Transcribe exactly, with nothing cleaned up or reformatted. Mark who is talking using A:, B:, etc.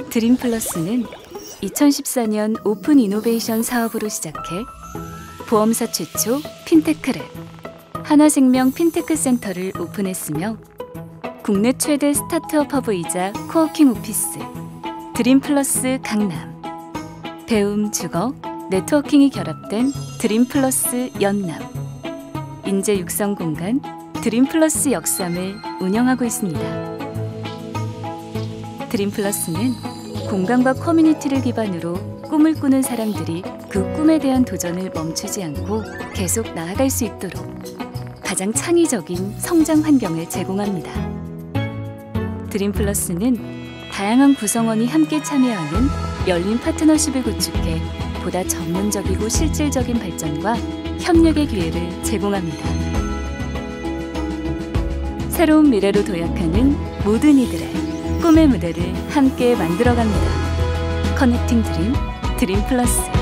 A: 드림플러스는 이천십사 년 오픈 이노베이션 사업으로 시작해 보험사 최초 핀테크랩 하나생명 핀테크 센터를 오픈했으며 국내 최대 스타트업 허브이자 코워킹 오피스 드림플러스 강남, 배움, 주거, 네트워킹이 결합된 드림플러스 연남, 인재 육성 공간 드림플러스 역삼을 운영하고 있습니다. 드림플러스는 공간과 커뮤니티를 기반으로 꿈을 꾸는 사람들이 그 꿈에 대한 도전을 멈추지 않고 계속 나아갈 수 있도록 가장 창의적인 성장 환경을 제공합니다. 드림플러스는 다양한 구성원이 함께 참여하는 열린 파트너십을 구축해 보다 전문적이고 실질적인 발전과 협력의 기회를 제공합니다. 새로운 미래로 도약하는 모든 이들의 꿈의 무대를 함께 만들어갑니다. 커넥팅 드림, 드림플러스.